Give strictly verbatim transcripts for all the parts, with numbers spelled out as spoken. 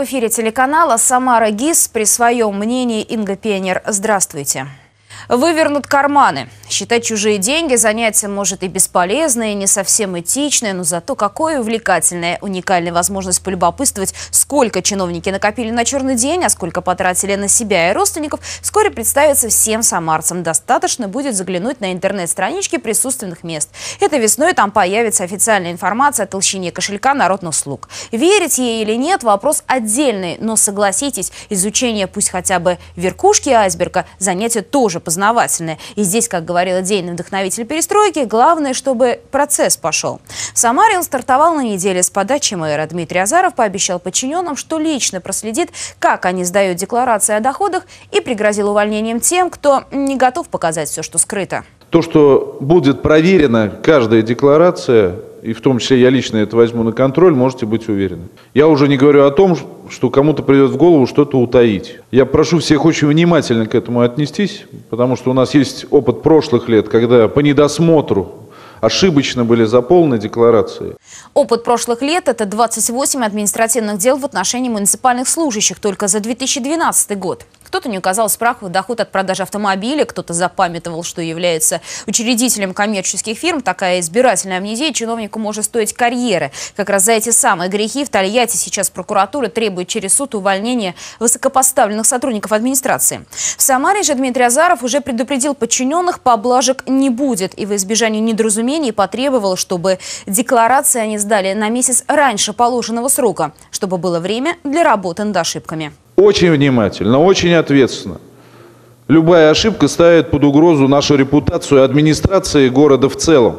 эфире телеканала «Самара ГИС». При своем мнении Инга Пионер. Здравствуйте. Вывернут карманы. Считать чужие деньги занятие может и бесполезное, и не совсем этичное, но зато какое увлекательное, уникальная возможность полюбопытствовать, сколько чиновники накопили на черный день, а сколько потратили на себя и родственников, вскоре представится всем самарцам. Достаточно будет заглянуть на интернет-странички присутственных мест. Этой весной там появится официальная информация о толщине кошелька народных слуг. Верить ей или нет – вопрос отдельный, но согласитесь, изучение пусть хотя бы верхушки айсберга – занятие тоже познавательное. И здесь, как говорил идейный вдохновитель перестройки, главное, чтобы процесс пошел. В Самаре он стартовал на неделе с подачи мэра. Дмитрий Азаров пообещал подчиненным, что лично проследит, как они сдают декларации о доходах, и пригрозил увольнением тем, кто не готов показать все, что скрыто. То, что будет проверена каждая декларация, и в том числе я лично это возьму на контроль, можете быть уверены. Я уже не говорю о том, что кому-то придет в голову что-то утаить. Я прошу всех очень внимательно к этому отнестись, потому что у нас есть опыт прошлых лет, когда по недосмотру ошибочно были заполнены декларации. Опыт прошлых лет – это двадцать восемь административных дел в отношении муниципальных служащих только за две тысячи двенадцатый год. Кто-то не указал в справках доход от продажи автомобиля, кто-то запамятовал, что является учредителем коммерческих фирм. Такая избирательная амнезия чиновнику может стоить карьеры. Как раз за эти самые грехи в Тольятти сейчас прокуратура требует через суд увольнения высокопоставленных сотрудников администрации. В Самаре же Дмитрий Азаров уже предупредил подчиненных, поблажек не будет. И во избежание недоразумений потребовал, чтобы декларации они сдали на месяц раньше положенного срока, чтобы было время для работы над ошибками. Очень внимательно, очень ответственно. Любая ошибка ставит под угрозу нашу репутацию администрации города в целом.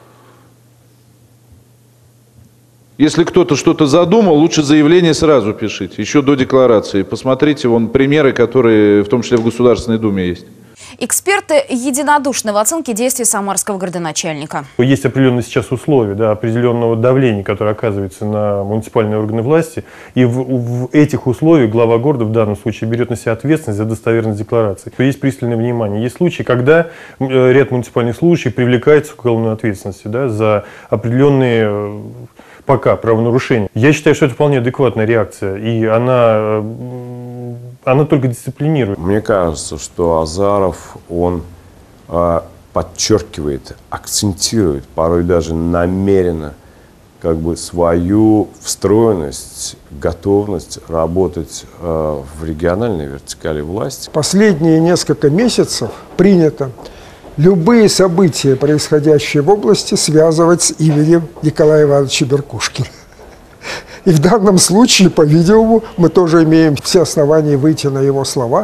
Если кто-то что-то задумал, лучше заявление сразу пишите, еще до декларации. Посмотрите, вон примеры, которые в том числе в Государственной Думе есть. Эксперты единодушны в оценке действий самарского градоначальника. Есть определенные сейчас условия, да, определенного давления, которое оказывается на муниципальные органы власти. И в, в этих условиях глава города в данном случае берет на себя ответственность за достоверность декларации. Есть пристальное внимание. Есть случаи, когда ряд муниципальных служащих привлекается к уголовной ответственности, да, за определенные пока правонарушения. Я считаю, что это вполне адекватная реакция. И она... Она только дисциплинирует. Мне кажется, что Азаров, он э, подчеркивает, акцентирует, порой даже намеренно, как бы свою встроенность, готовность работать э, в региональной вертикали власти. Последние несколько месяцев принято любые события, происходящие в области, связывать с именем Николая Ивановича Беркушкина. И в данном случае, по-видимому, мы тоже имеем все основания выйти на его слова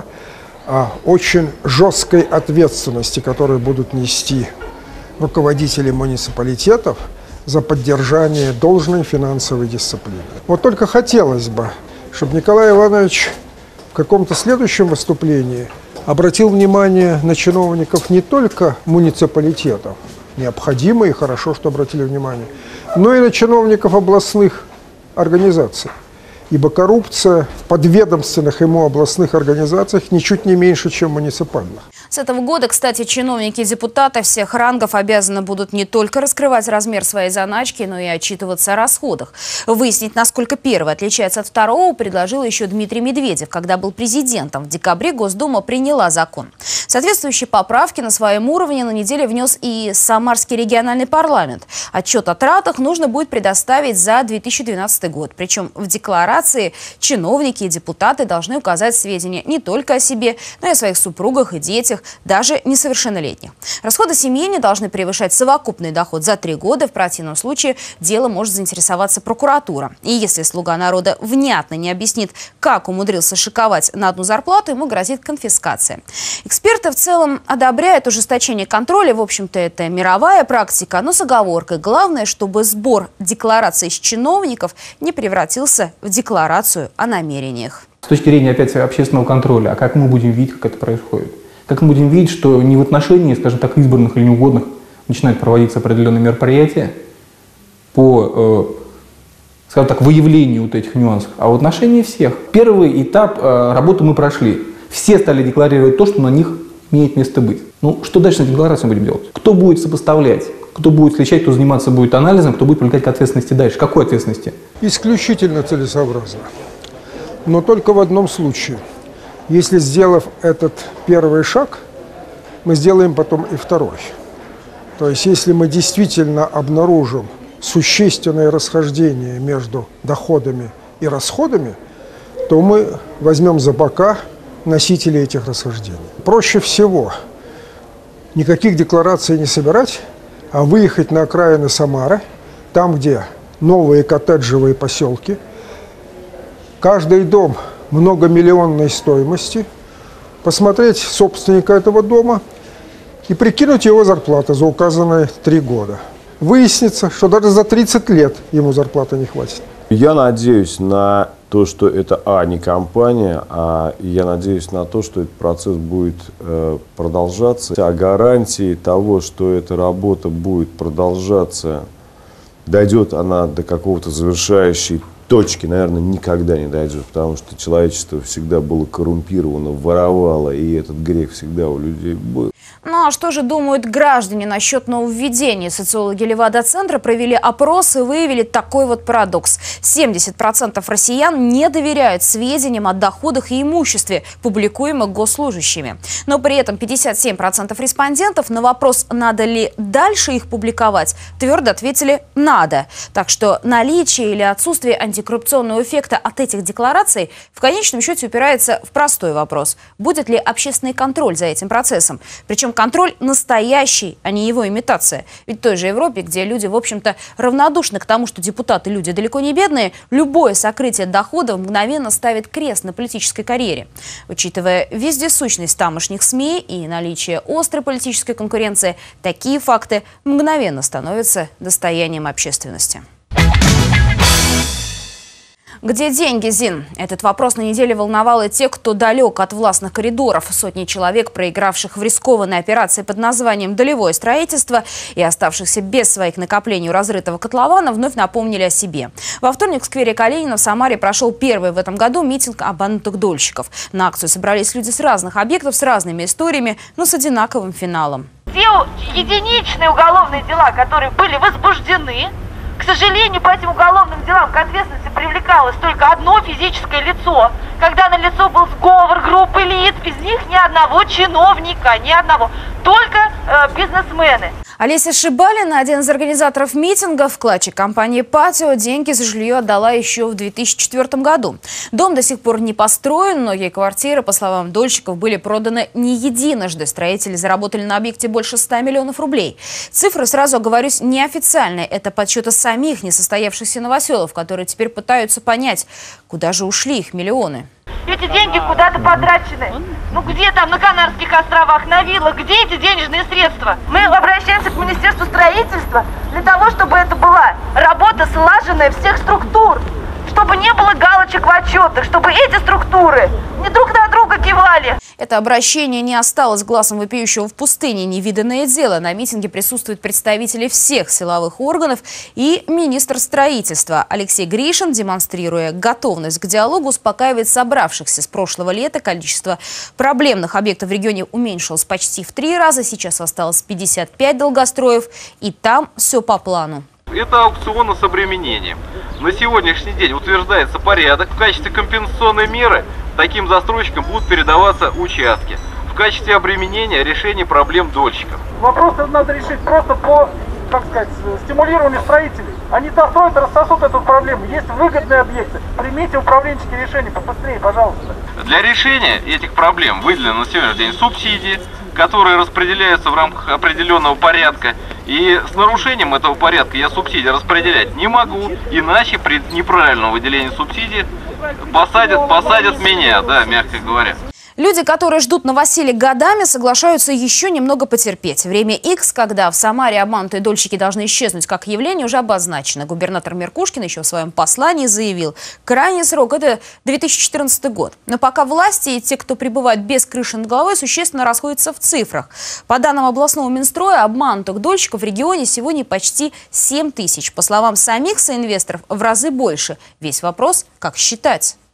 о очень жесткой ответственности, которую будут нести руководители муниципалитетов за поддержание должной финансовой дисциплины. Вот только хотелось бы, чтобы Николай Иванович в каком-то следующем выступлении обратил внимание на чиновников не только муниципалитетов, необходимо и хорошо, что обратили внимание, но и на чиновников областных организаций. Ибо коррупция в подведомственных ему областных организациях ничуть не меньше, чем муниципальных. С этого года, кстати, чиновники и депутаты всех рангов обязаны будут не только раскрывать размер своей заначки, но и отчитываться о расходах. Выяснить, насколько первый отличается от второго, предложил еще Дмитрий Медведев, когда был президентом. В декабре Госдума приняла закон. Соответствующие поправки на своем уровне на неделе внес и Самарский региональный парламент. Отчет о тратах нужно будет предоставить за две тысячи двенадцатый год. Причем в декларации чиновники и депутаты должны указать сведения не только о себе, но и о своих супругах и детях, даже несовершеннолетних. Расходы семьи не должны превышать совокупный доход за три года. В противном случае дело может заинтересоваться прокуратура. И если слуга народа внятно не объяснит, как умудрился шиковать на одну зарплату, ему грозит конфискация. Эксперты в целом одобряют ужесточение контроля. В общем-то, это мировая практика, но с оговоркой. Главное, чтобы сбор деклараций с чиновников не превратился в декларацию о намерениях. С точки зрения, опять, общественного контроля, а как мы будем видеть, как это происходит? Как мы будем видеть, что не в отношении, скажем так, избранных или неугодных начинают проводиться определенные мероприятия по, э, скажем так, выявлению вот этих нюансов, а в отношении всех. Первый этап э, работы мы прошли. Все стали декларировать то, что на них имеет место быть. Ну, что дальше на декларации будем делать? Кто будет сопоставлять? Кто будет сличать, кто заниматься будет анализом, кто будет привлекать к ответственности дальше? Какой ответственности? Исключительно целесообразно. но только в одном случае. Если, сделав этот первый шаг, мы сделаем потом и второй. То есть если мы действительно обнаружим существенное расхождение между доходами и расходами, то мы возьмем за бока носителей этих расхождений. Проще всего никаких деклараций не собирать, а выехать на окраины Самары, там, где новые коттеджевые поселки, каждый дом многомиллионной стоимости, посмотреть собственника этого дома и прикинуть его зарплату за указанные три года. Выяснится, что даже за тридцать лет ему зарплаты не хватит. Я надеюсь на то, что это, а, не компания, а я надеюсь на то, что этот процесс будет э, продолжаться. А гарантии того, что эта работа будет продолжаться, дойдет она до какого-то завершающей точки, наверное, никогда не дойдет, потому что человечество всегда было коррумпировано, воровало, и этот грех всегда у людей был. Ну а что же думают граждане насчет нововведений? Социологи Левада-центра провели опрос и выявили такой вот парадокс. семьдесят процентов россиян не доверяют сведениям о доходах и имуществе, публикуемых госслужащими. Но при этом пятьдесят семь процентов респондентов на вопрос, надо ли дальше их публиковать, твердо ответили «надо». Так что наличие или отсутствие антикоррупционного эффекта от этих деклараций в конечном счете упирается в простой вопрос. Будет ли общественный контроль за этим процессом? Причем контроль настоящий, а не его имитация. Ведь в той же Европе, где люди, в общем-то, равнодушны к тому, что депутаты люди далеко не бедные, любое сокрытие доходов мгновенно ставит крест на политической карьере. Учитывая вездесущность тамошних СМИ и наличие острой политической конкуренции, такие факты мгновенно становятся достоянием общественности. Где деньги, Зин? Этот вопрос на неделе волновал и тех, кто далек от властных коридоров. Сотни человек, проигравших в рискованной операции под названием «Долевое строительство» и оставшихся без своих накоплений у разрытого котлована, вновь напомнили о себе. Во вторник в сквере Калинина в Самаре прошел первый в этом году митинг обманутых дольщиков. На акцию собрались люди с разных объектов, с разными историями, но с одинаковым финалом. Те единичные уголовные дела, которые были возбуждены, к сожалению, по этим уголовным делам к ответственности привлекалось только одно физическое лицо. Когда на лицо был сговор группы лиц, из них ни одного чиновника, ни одного, только э, бизнесмены. Олеся Шибалина, один из организаторов митинга, вкладчик компании «Патио», деньги за жилье отдала еще в две тысячи четвёртом году. Дом до сих пор не построен, многие квартиры, по словам дольщиков, были проданы не единожды. Строители заработали на объекте больше ста миллионов рублей. Цифры, сразу оговорюсь, неофициальные. Это подсчеты самих несостоявшихся новоселов, которые теперь пытаются понять, куда же ушли их миллионы. Эти деньги куда-то потрачены. Ну где там на Канарских островах, на виллах, где эти денежные средства? Мы обращаемся к Министерству строительства для того, чтобы это была работа слаженная всех структур, чтобы не было галочек в отчетах, чтобы эти структуры не друг на друга кивали. Это обращение не осталось глазом вопиющего в пустыне. Невиданное дело. На митинге присутствуют представители всех силовых органов и министр строительства. Алексей Гришин, демонстрируя готовность к диалогу, успокаивает собравшихся. С прошлого лета количество проблемных объектов в регионе уменьшилось почти в три раза. Сейчас осталось пятьдесят пять долгостроев. И там все по плану. Это аукцион с обременением. На сегодняшний день утверждается порядок. В качестве компенсационной меры таким застройщикам будут передаваться участки. В качестве обременения решение проблем дольщиков. Вопрос надо решить просто по, как сказать, стимулированию строителей. Они достроят и рассосут эту проблему. Есть выгодные объекты. Примите управленческие решения побыстрее, пожалуйста. Для решения этих проблем выделены на сегодняшний день субсидии, которые распределяются в рамках определенного порядка. И с нарушением этого порядка я субсидии распределять не могу, иначе при неправильном выделении субсидий посадят, посадят меня, да, мягко говоря. Люди, которые ждут новоселья годами, соглашаются еще немного потерпеть. Время X, когда в Самаре обманутые дольщики должны исчезнуть как явление, уже обозначено. Губернатор Меркушкин еще в своем послании заявил, крайний срок – это две тысячи четырнадцатый год. Но пока власти и те, кто пребывает без крыши над головой, существенно расходятся в цифрах. По данным областного Минстроя, обманутых дольщиков в регионе сегодня почти семь тысяч. По словам самих соинвесторов, в разы больше. Весь вопрос – как считать.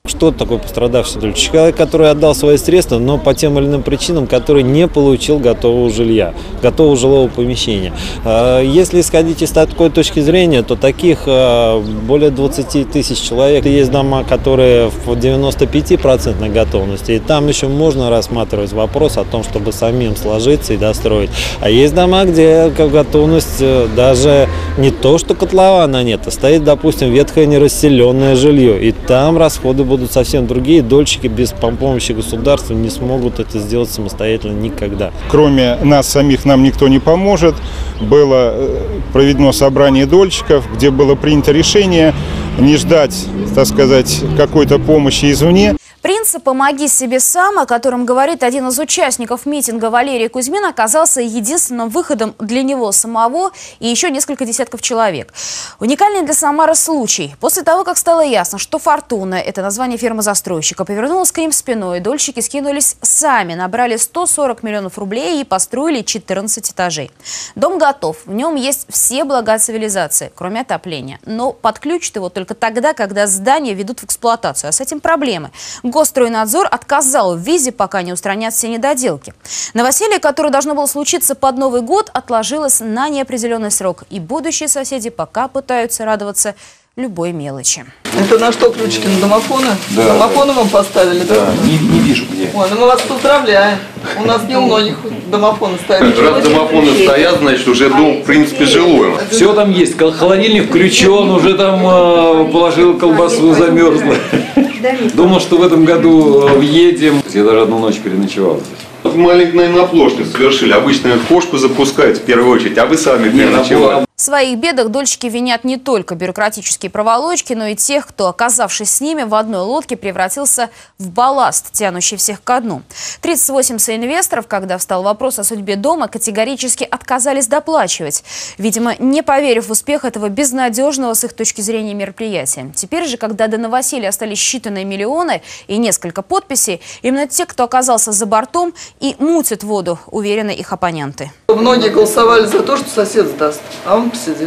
Что такое пострадавший дольщик? Человек, который отдал свои средства, но по тем или иным причинам, который не получил готового жилья, готового жилого помещения. Если исходить из такой точки зрения, то таких более двадцати тысяч человек. Есть дома, которые в девяноста пяти процентах готовности, и там еще можно рассматривать вопрос о том, чтобы самим сложиться и достроить. А есть дома, где готовность даже не то, что котлована нет, а стоит, допустим, ветхое нерасселенное жилье, и там расходы будут совсем другие. Дольщики без помощи государства не смогут это сделать самостоятельно никогда. Кроме нас самих нам никто не поможет. Было проведено собрание дольщиков, где было принято решение не ждать, так сказать, какой-то помощи извне. Принцип «помоги себе сам», о котором говорит один из участников митинга Валерий Кузьмин, оказался единственным выходом для него самого и еще несколько десятков человек. Уникальный для Самары случай. После того, как стало ясно, что «Фортуна» – это название фирмы-застройщика, повернулась к ним спиной, дольщики скинулись сами, набрали сто сорок миллионов рублей и построили четырнадцать этажей. Дом готов, в нем есть все блага цивилизации, кроме отопления. Но подключат его только тогда, когда здание ведут в эксплуатацию, а с этим проблемы. Госстройнадзор отказал в визе, пока не устранят все недоделки. Новоселье, которое должно было случиться под Новый год, отложилось на неопределенный срок. И будущие соседи пока пытаются радоваться любой мелочи. Это на что ключики? На домофоны? Да. Домофоны вам поставили? Да, да? Не, не вижу где. Ой, ну мы вас поздравляем. У нас не у многих домофоны стоят. Раз домофоны стоят, значит уже дом в принципе жилой. Все там есть. Холодильник включен, уже там э, положил колбасу, замерзла. Думал, что в этом году въедем. Я даже одну ночь переночевал здесь. Маленькую, наверное, оплошность совершили. Обычно кошку запускают в первую очередь, а вы сами переночевали. В своих бедах дольщики винят не только бюрократические проволочки, но и тех, кто, оказавшись с ними в одной лодке, превратился в балласт, тянущий всех ко дну. тридцать восемь соинвесторов, когда встал вопрос о судьбе дома, категорически отказались доплачивать. Видимо, не поверив в успех этого безнадежного с их точки зрения мероприятия. Теперь же, когда до новоселья остались считанные миллионы и несколько подписей, именно те, кто оказался за бортом, и мутят воду, уверены их оппоненты. Многие голосовали за то, что сосед сдаст, а он посидит.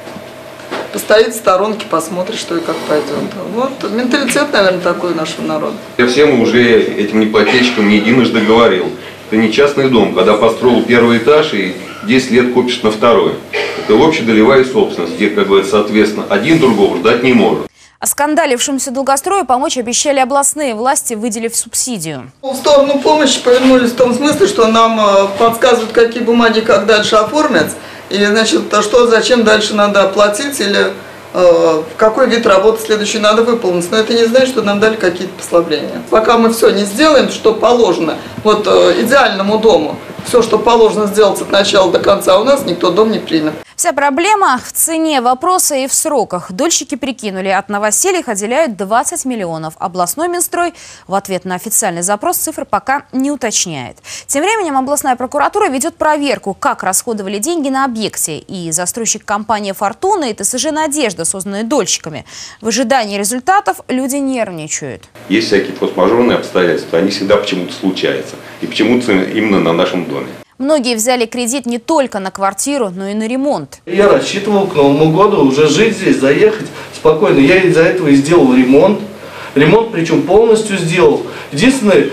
Постоит в сторонке, посмотрит, что и как пойдет. Вот менталитет, наверное, такой нашего народа. Я всем уже этим ипотечникам не единожды говорил. Это не частный дом, когда построил первый этаж и десять лет копишь на второй. Это общедолевая собственность, где, как говорится, соответственно, один другого ждать не может. Оскандалившемуся долгострою помочь обещали областные власти, выделив субсидию. В сторону помощи повернулись в том смысле, что нам подсказывают, какие бумаги как дальше оформить. И, значит, что, зачем дальше надо оплатить или э, какой вид работы следующий надо выполнить. Но это не значит, что нам дали какие-то послабления. Пока мы все не сделаем, что положено вот э, идеальному дому, все, что положено сделать от начала до конца, у нас никто дом не примет. Вся проблема в цене вопроса и в сроках. Дольщики прикинули, от новоселья их отделяют двадцать миллионов. Областной Минстрой в ответ на официальный запрос цифр пока не уточняет. Тем временем областная прокуратура ведет проверку, как расходовали деньги на объекте. И застройщик компании «Фортуна» и ТСЖ «Надежда», созданные дольщиками. В ожидании результатов люди нервничают. Есть всякие форс-мажорные обстоятельства, они всегда почему-то случаются. И почему-то именно на нашем доме. Многие взяли кредит не только на квартиру, но и на ремонт. Я рассчитывал к Новому году уже жить здесь, заехать спокойно. Я из-за этого и сделал ремонт. Ремонт причем полностью сделал. Единственное,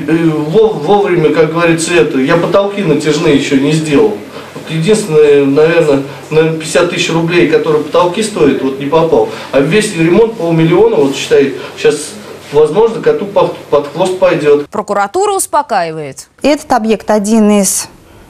вовремя, как говорится, это, я потолки натяжные еще не сделал. Вот единственное, наверное, наверное, пятьдесят тысяч рублей, которые потолки стоят, вот не попал. А весь ремонт полмиллиона, вот считай, сейчас... Возможно, коту под хвост пойдет. Прокуратура успокаивает. Этот объект один из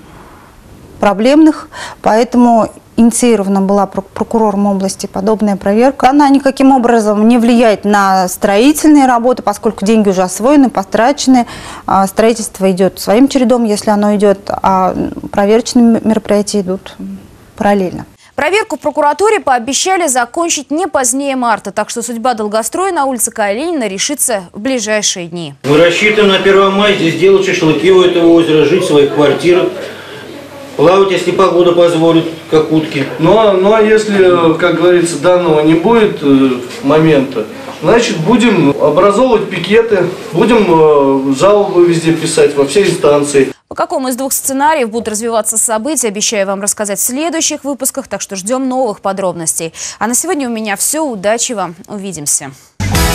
проблемных, поэтому инициирована была прокурором области подобная проверка. Она никаким образом не влияет на строительные работы, поскольку деньги уже освоены, потрачены. Строительство идет своим чередом, если оно идет, а проверочные мероприятия идут параллельно. Проверку в прокуратуре пообещали закончить не позднее марта, так что судьба долгостроя на улице Калинина решится в ближайшие дни. Мы рассчитываем на первое мая здесь делать шашлыки у этого озера, жить в своих квартирах, плавать, если погода позволит, как утки. Ну а, ну, а если, как говорится, данного не будет э, момента, значит, будем образовывать пикеты, будем э, жалобы везде писать, во все инстанции. По какому из двух сценариев будут развиваться события, обещаю вам рассказать в следующих выпусках, так что ждем новых подробностей. А на сегодня у меня все. Удачи вам. Увидимся.